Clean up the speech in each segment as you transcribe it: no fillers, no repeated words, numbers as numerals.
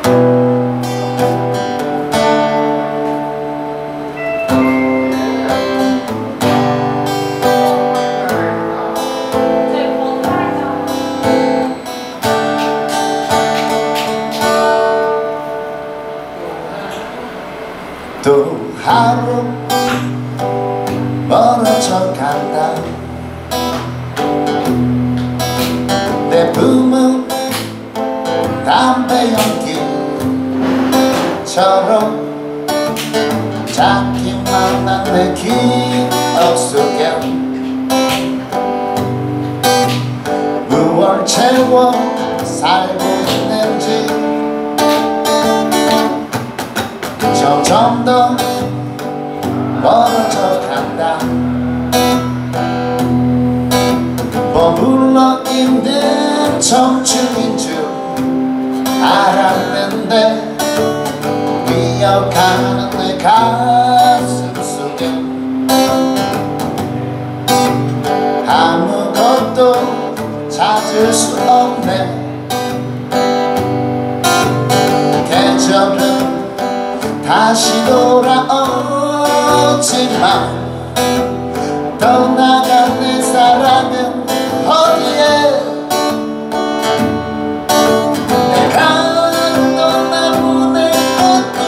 또 하루 멀어져 간다. 내 품은 담배 연기처럼 작기만 한 내 기억 속에 무얼 채워 살고 있는지 점점 더 멀어져 간다. 머물러 있는 청춘인 줄 알았는데 기억하는 내 가슴 속에 아무것도 찾을 수 없네. 계절은 다시 돌아오지만 떠나간 내 사랑은 어디에. 내가 떠나보낸 것도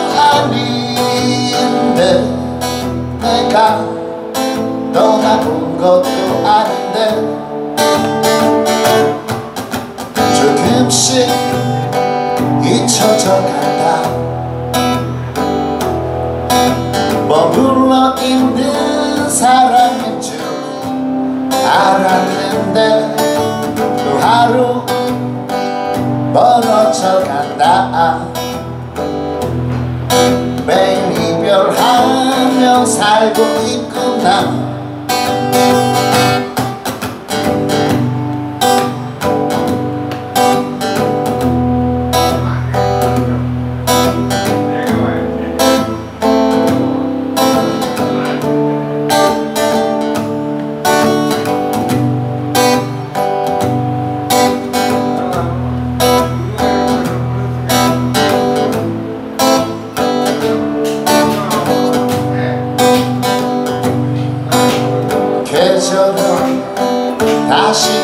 아닌데 내가 떠나본 것도 아닌데 조금씩 잊혀져 간다. 머물러 있는 사람인 줄 알았는데 또 하루 멀어져 간다. 매일 이별하며 살고 있구나. 계절은 다시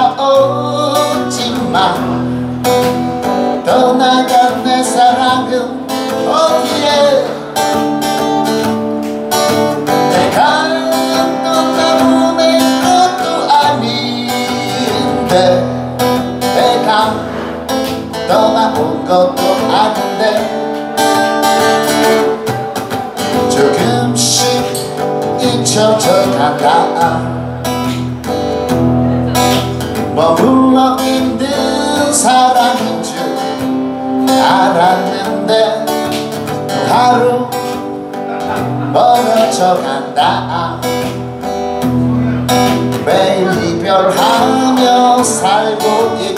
돌아오지만 떠나간 내 사랑은 어디에. 내가 떠나보낸 것도 아닌데 내가 떠나본 것도 아닌데 조금씩 잊혀져 간다. 머물러 있는 사람인 줄 알았는데 또 하루 멀어져 간다. 매일 이별하며 살고